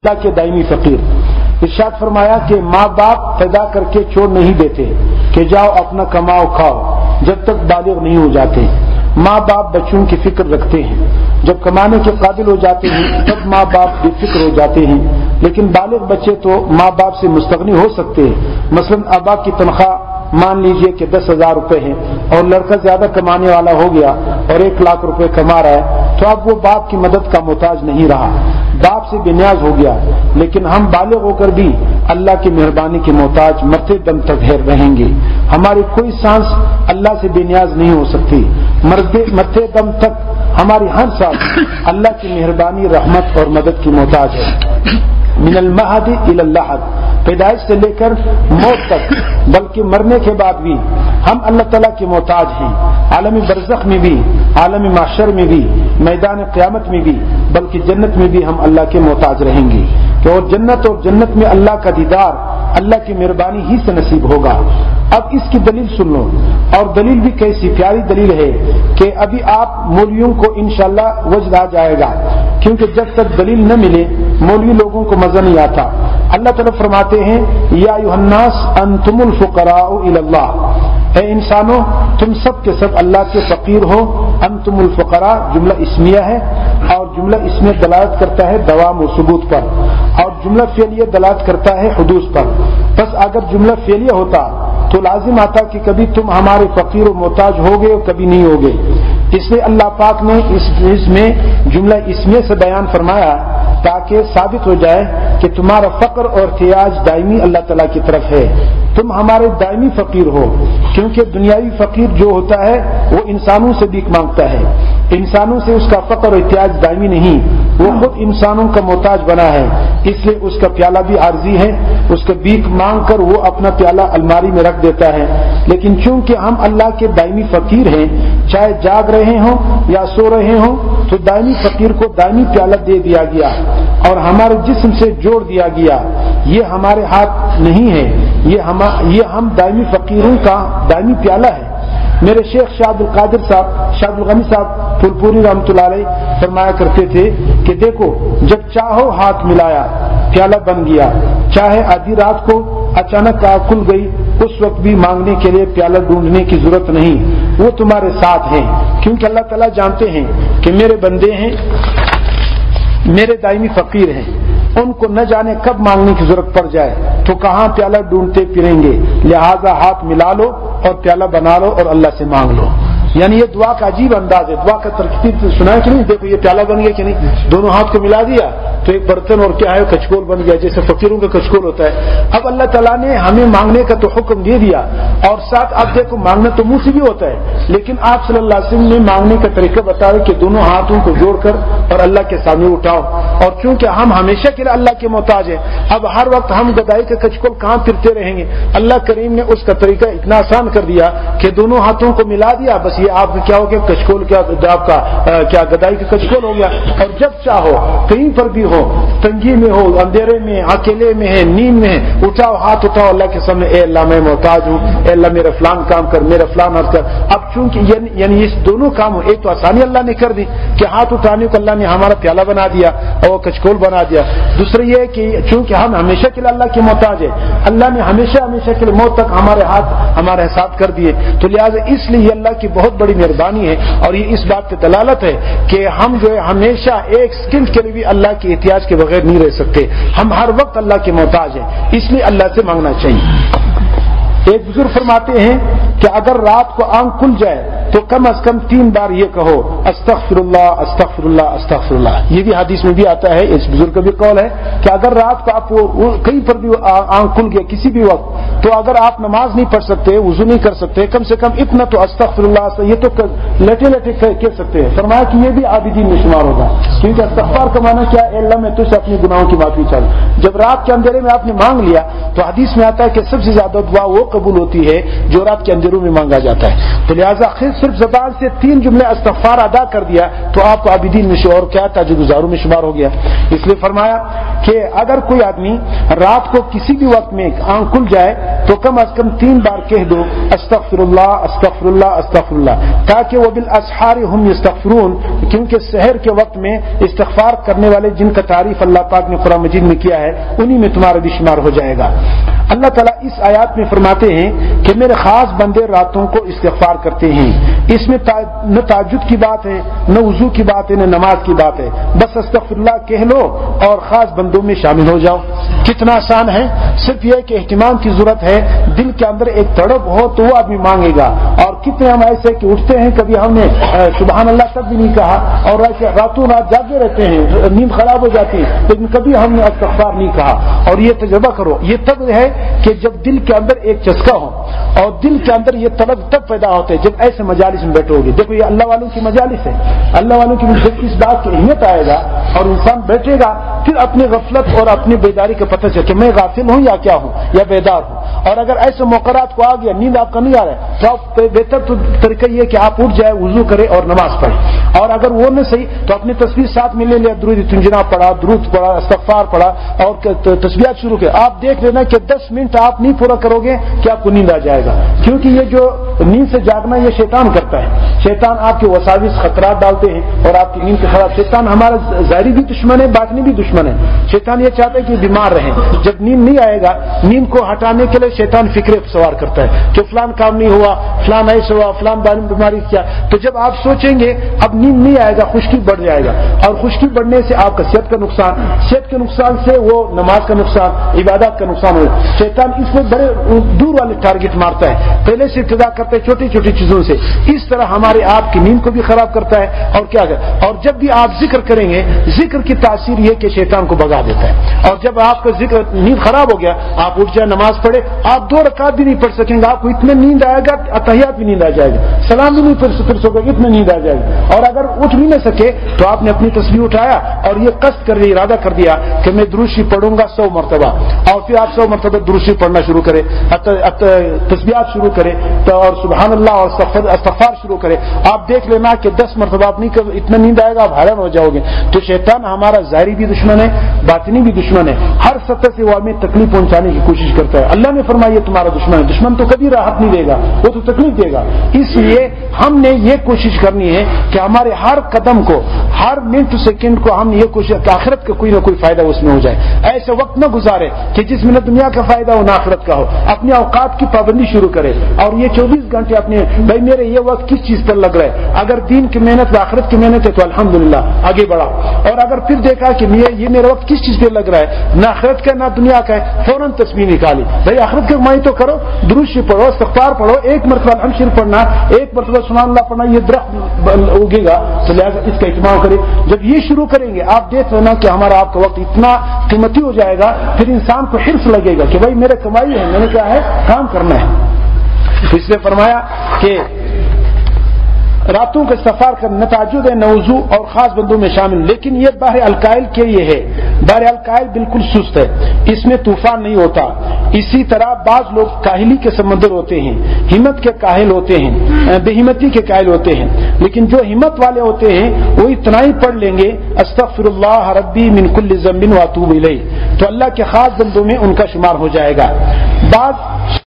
اللہ کے دائمی فقیر. ارشاد فرمایا کہ ماں باپ پیدا کر کے چھوڑ نہیں دیتے کہ جاؤ اپنا کماؤ کھاؤ جب تک بالغ نہیں ہو جاتے. ماں باپ بچوں کی فکر رکھتے ہیں. جب کمانے کے قابل ہو جاتے ہیں تب ماں باپ بے فکر ہو جاتے ہیں. لیکن بالغ بچے تو ماں باپ سے مستغنی ہو سکتے ہیں. مثلا ابا کی تنخواہ مان لیجئے کہ 10,000 روپے ہیں اور لڑکا زیادہ کمانے والا ہو گیا اور 1 لاکھ روپے کما رہا ہے تو اب وہ باپ کی مدد کا محتاج نہیں رہا, باپ سے بے نیاز ہو گیا. لیکن ہم بالغ ہو کر بھی اللہ کی مہربانی کے محتاج مرتے دم تک رہیں گے. ہماری کوئی سانس اللہ سے بے نیاز نہیں ہو سکتی. مرتے دم تک ہماری ہر سانس اللہ کی مہربانی رحمت اور مدد کی محتاج ہے. من المہد الی اللحد, پیدائش سے لے کر موت تک, بلکہ مرنے کے بعد بھی ہم اللہ تعالیٰ کے محتاج ہیں. عالم برزخ میں بھی, عالم محشر میں بھی, میدان قیامت میں بھی, بلکہ جنت میں بھی ہم اللہ کے محتاج رہیں گے. اور جنت میں اللہ کا دیدار اللہ کی مہربانی ہی سے نصیب ہوگا. اب اس کی دلیل سن لو, اور دلیل بھی کیسی پیاری دلیل ہے کہ ابھی آپ مولویوں کو انشاءاللہ وجد آ جائے گا, کیونکہ جب تک دلیل نہ ملے مولوی لوگوں کو مزہ نہیں آتا. اللہ تعالیٰ فرماتے ہیں یا ایھا الناس انتم الفقراء الی اللہ, اے انسانوں تم سب کے سب اللہ کے فقیر ہو. انتم الفقراء جملہ اسمیہ ہے اور جملہ اسمیہ دلالت کرتا ہے دوام و ثبوت پر, اور جملہ فعلیہ دلالت کرتا ہے حدوث پر. بس اگر جملہ فعلیہ ہوتا تو لازم آتا کہ کبھی تم ہمارے فقیر و محتاج ہوگے اور کبھی نہیں ہوگے. اس لیے اللہ پاک نے اس میں جملہ اسمیہ سے بیان فرمایا تاکہ ثابت ہو جائے کہ تمہارا فقر اور احتیاج دائمی اللہ تعالیٰ کی طرف ہے. تم ہمارے دائمی فقیر ہو, کیونکہ دنیاوی فقیر جو ہوتا ہے وہ انسانوں سے بھیک مانگتا ہے. انسانوں سے اس کا فقر اور احتیاج دائمی نہیں, وہ خود انسانوں کا محتاج بنا ہے. اس لیے اس کا پیالہ بھی عارضی ہے. اس کا بھیک مانگ کر وہ اپنا پیالہ الماری میں رکھ دیتا ہے. لیکن چونکہ ہم اللہ کے دائمی فقیر ہیں, چاہے جاگ رہے ہوں یا سو رہے ہوں, تو دائمی فقیر کو دائمی پیالہ دے دیا گیا اور ہمارے جسم سے جوڑ دیا گیا. یہ ہمارے ہاتھ نہیں ہے, یہ ہم دائمی فقیروں کا دائمی پیالہ ہے. میرے شیخ شاہ عبد القادر صاحب, شاہ عبد الغنی صاحب پھولپوری رحمۃ اللہ علیہ فرمایا کرتے تھے کہ دیکھو جب چاہو ہاتھ ملایا پیالہ بن گیا, چاہے آدھی رات کو اچانک آنکھ کھل گئی اس وقت بھی مانگنے کے لیے پیالہ ڈھونڈنے کی ضرورت نہیں, وہ تمہارے ساتھ ہیں. کیونکہ اللہ تعالیٰ جانتے ہیں کہ میرے بندے ہیں, میرے دائمی فقیر ہیں, ان کو نہ جانے کب مانگنے کی ضرورت پڑ جائے تو کہاں پیالہ ڈھونڈتے پھریں گے. لہذا ہاتھ ملا لو اور پیالہ بنا لو اور اللہ سے مانگ لو. یعنی یہ دعا کا عجیب انداز ہے. دعا کا ترکیب سنا ہے کہ نہیں؟ دیکھو یہ پیالہ بن گیا کہ نہیں, دونوں ہاتھ کو ملا دیا تو ایک برتن اور کیا ہے کچکول بن گیا, جیسے فقیروں کا کچکول ہوتا ہے. اب اللہ تعالیٰ نے ہمیں مانگنے کا تو حکم دے دیا, اور ساتھ اب دیکھو مانگنا تو منہ سے بھی ہوتا ہے, لیکن آپ صلی اللہ علیہ وسلم نے مانگنے کا طریقہ بتایا کہ دونوں ہاتھوں کو جوڑ کر اور اللہ کے سامنے اٹھاؤ. اور چونکہ ہم ہمیشہ کے لیے اللہ کے محتاج ہیں, اب ہر وقت ہم گدائی کا کچکول کہاں پھرتے رہیں گے. اللہ کریم نے اس کا طریقہ اتنا آسان کر دیا کہ دونوں ہاتھوں کو ملا دیا, بس یہ آپ کیا ہو گیا کچکول, کیا گدائی کا کچکول ہو گیا. اور جب چاہو کہیں پر بھی ہو, تنگی میں ہو, اندھیرے میں, اکیلے میں ہے, نیند میں ہے, اٹھاؤ ہاتھ اٹھاؤ اللہ کے سامنے, اے اللہ میں محتاج ہوں, اے اللہ میرا فلان کام کر, میرا فلان حرف کر. اب چونکہ یعنی اس دونوں کام, ایک تو آسانی اللہ نے کر دی کہ ہاتھ اٹھانے کو اللہ نے ہمارا پیالہ بنا دیا اور کچکول بنا دیا. دوسرا یہ کہ چونکہ ہم ہمیشہ کے لیے اللہ کے محتاج ہے, اللہ نے ہمیشہ کے لیے موت تک ہمارے ہاتھ ہمارے حساب کر دیے, تو لہٰذا اس لیے اللہ کی بہت بڑی مہربانی ہے. اور یہ اس بات کی دلالت ہے کہ ہم جو ہے ہمیشہ ایک سیکنڈ کے لیے بھی اللہ کے احتیاج کے بغیر نہیں رہ سکتے. ہم ہر وقت اللہ کے محتاج ہیں, اس لیے اللہ سے مانگنا چاہیے. ایک بزرگ فرماتے ہیں کہ اگر رات کو آنکھ کھل جائے تو کم از کم 3 بار یہ کہو استغفر اللہ استغفر اللہ استغفر اللہ. یہ بھی حدیث میں بھی آتا ہے, اس بزرگ کا بھی قول ہے کہ اگر رات کو آپ کہیں پر بھی آنکھ کھل گیا کسی بھی وقت, تو اگر آپ نماز نہیں پڑھ سکتے, وضو نہیں کر سکتے, کم سے کم اتنا تو استغفر اللہ, یہ تو لٹے کہہ سکتے ہیں. فرمایا کہ یہ بھی عابدین میں شمار ہوگا, کیونکہ استغفار کا معنی کیا ہے, اے اللہ میں تجھ سے اپنے گناہوں کی معافی چاہوں. جب رات کے اندھیرے میں آپ نے مانگ لیا تو حدیث میں آتا ہے کہ سب سے زیادہ دعا وہ قبول ہوتی ہے جو رات کے اندھیروں میں مانگا جاتا ہے. تو لہٰذا صرف زبان سے 3 جملے استغفار ادا کر دیا تو آپ کو عابدین میں اور کیا تاجر گزاروں میں شمار ہو گیا. اس لیے فرمایا کہ اگر کوئی آدمی رات کو کسی بھی وقت میں آنکھ کھل جائے تو کم از کم 3 بار کہہ دو استغفر اللہ استغفر اللہ استغفر اللہ، تاکہ وہ بالاسحار ہم یستغفرون، کیونکہ سحر کے وقت میں استغفار کرنے والے جن کا تعریف اللہ پاک نے قرآن مجید میں کیا ہے انہی میں تمہارا بھی شمار ہو جائے گا۔ اللہ تعالیٰ اس آیات میں فرماتے ہیں کہ میرے خاص بندے راتوں کو استغفار کرتے ہیں، اس میں نہ تہجد کی بات ہے، نہ وضو کی بات ہے، نہ نماز کی بات ہے، بس استغفر اللہ کہہ لو اور خاص بندوں میں شامل ہو جاؤ۔ کتنا آسان ہے، صرف یہ کہ اہتمام کی ضرورت ہے، دل کے اندر ایک تڑپ ہو تو وہ آدمی مانگے گا۔ اور کتنے ہم ایسے کہ اٹھتے ہیں کبھی ہم نے سبحان اللہ تک بھی نہیں کہا اور راتوں رات جاگے رہتے ہیں، نیند خراب ہو جاتی ہے، لیکن کبھی ہم نے استغفار نہیں کہا۔ اور یہ تجربہ کرو، یہ تب ہے کہ جب دل کے اندر ایک چسکا ہو اور دل کے اندر یہ طلب تب پیدا ہوتے جب ایسے مجالس میں بیٹھو گے۔ دیکھو یہ اللہ والوں کی مجالس ہے، اللہ والوں کی جب اس بات کی اہمیت آئے گا اور انسان بیٹھے گا پھر اپنی غفلت اور اپنی بیداری کا پتہ چلے کہ میں غافل ہوں یا کیا ہوں یا بیدار ہوں۔ اور اگر ایسے موقعات کو آ گیا، نیند آپ کا نہیں آ رہا ہے، تو آپ بہتر تو طریقہ یہ کہ آپ اٹھ جائے، وضو کرے اور نماز پڑھے۔ اور اگر وہ نہ صحیح تو اپنی تصویر ساتھ میں لے لیا، درود تنجنا پڑھا، درود پڑھا، استغفار پڑھا اور تسبیحات شروع کر۔ آپ دیکھ لینا کہ 10 منٹ آپ نہیں پورا کرو گے کہ آپ کو نیند آ جائے گا، کیونکہ یہ جو نیند سے جاگنا یہ شیطان کرتا ہے۔ شیطان آپ کے وساوس خطرات ڈالتے ہیں اور آپ کی نیند کے خلاف۔ شیطان ہمارا ظاہری بھی دشمن ہے، باطنی بھی دشمن ہے۔ شیطان یہ چاہتا ہے کہ بیمار رہیں۔ جب نیند نہیں آئے گا، نیند کو ہٹانے کے لیے شیطان فکرے سوار کرتا ہے کہ فلان کام نہیں ہوا، فلان ایسا ہوا، فلان بیماری کیا۔ تو جب آپ سوچیں گے اب نیند نہیں آئے گا، خشکی بڑھ جائے گا، اور خشکی بڑھنے سے آپ کا صحت کا نقصان، صحت کے نقصان سے وہ نماز کا نقصان، عبادات کا نقصان ہو۔ شیطان اس میں بڑے دور والے ٹارگٹ مارتا ہے، پہلے سے ابتدا کرتا ہے چھوٹی چھوٹی چیزوں سے، اس طرح ہمارے آپ کی نیند کو بھی خراب کرتا ہے۔ اور کیا کرتا ہے، اور جب بھی آپ ذکر کریں گے، ذکر کی تاثیر یہ کہ شیطان کو بھگا دیتا ہے۔ اور جب آپ کا ذکر نیند خراب ہو گیا، آپ اٹھ جائیں نماز پڑھے، آپ 2 رکعت بھی نہیں پڑھ سکیں گے، آپ کو اتنے نیند آئے گا، اتحیات بھی نیند آ جائے گا، سلام بھی نہیں پڑھ سکے، اتنے نیند آ جائے گا۔ اور اگر اٹھ بھی نہ سکے تو آپ نے اپنی تسبیح اٹھایا اور یہ قصد کر لیا، ارادہ کر دیا کہ میں درود شریف پڑھوں گا 100 مرتبہ، اور پھر آپ 100 مرتبہ درود شریف پڑھنا شروع کرے، تسبیحات شروع کرے اور سبحان اللہ اور استغفار شروع کرے۔ آپ دیکھ لینا کہ 10 مرتبہ آپ نہیں اتنا نیند آئے گا، آپ حیران ہو جاؤ گے۔ تو شیطان ہمارا ظاہری بھی دشمن ہے، باطنی بھی دشمن ہے، ہر سطح سے وہ ہمیں تکلیف پہنچانے کی کوشش کرتا ہے۔ اللہ نے فرمایا یہ تمہارا دشمن ہے، دشمن تو کبھی راحت نہیں دے گا، وہ تو تکلیف دے گا۔ اس لیے ہم نے یہ کوشش کرنی ہے کہ ہمارے ہر قدم کو، ہر منٹ سیکنڈ کو ہم یہ کوشش کہ آخرت کا کوئی نہ کوئی فائدہ اس میں ہو جائے۔ ایسے وقت نہ گزارے کہ جس میں نہ دنیا کا فائدہ ہو نہ آخرت کا ہو۔ اپنے اوقات کی پابندی شروع کرے اور یہ 24 گھنٹے اپنے بھائی میرے یہ وقت کس چیز پر لگ رہا ہے، اگر دین کی محنت و آخرت کی محنت ہے تو الحمدللہ آگے بڑھاؤ، اور اگر پھر دیکھا کہ یہ میرا وقت کس چیز پہ لگ رہا ہے، نہ آخرت کا نہ دنیا کا ہے، فوراً تصویر نکالی، بھائی آخرت کی کمائی تو کرو، درود شریف پڑھو، استغفار پڑھو، 1 مرتبہ الحمد شریف پڑھنا، 1 مرتبہ سبحان اللہ پڑھنا، یہ درخت اگے گا، تو لہٰذا اس کا اہتمام کرے۔ جب یہ شروع کریں گے آپ دیکھ لینا کہ ہمارا آپ کا وقت اتنا قیمتی ہو جائے گا، پھر انسان کو حرص لگے گا کہ بھائی میرے کمائی ہے، میں نے کیا ہے کام کرنا ہے۔ تو اس نے فرمایا کہ راتوں کا استغفار کرنا تہجد ہے، نہ وضو اور خاص بندوں میں شامل، لیکن یہ بحر القائل کے لیے ہے۔ بحر القائل بالکل سست ہے، اس میں طوفان نہیں ہوتا۔ اسی طرح بعض لوگ کاہلی کے سمندر ہوتے ہیں، ہمت کے کاہل ہوتے ہیں، بے ہمتی کے کاہل ہوتے ہیں، لیکن جو ہمت والے ہوتے ہیں وہ اتنا ہی پڑھ لیں گے استغفر اللہ ربی من کل ذنب واتوب الیہ، تو اللہ کے خاص بندوں میں ان کا شمار ہو جائے گا۔ بعض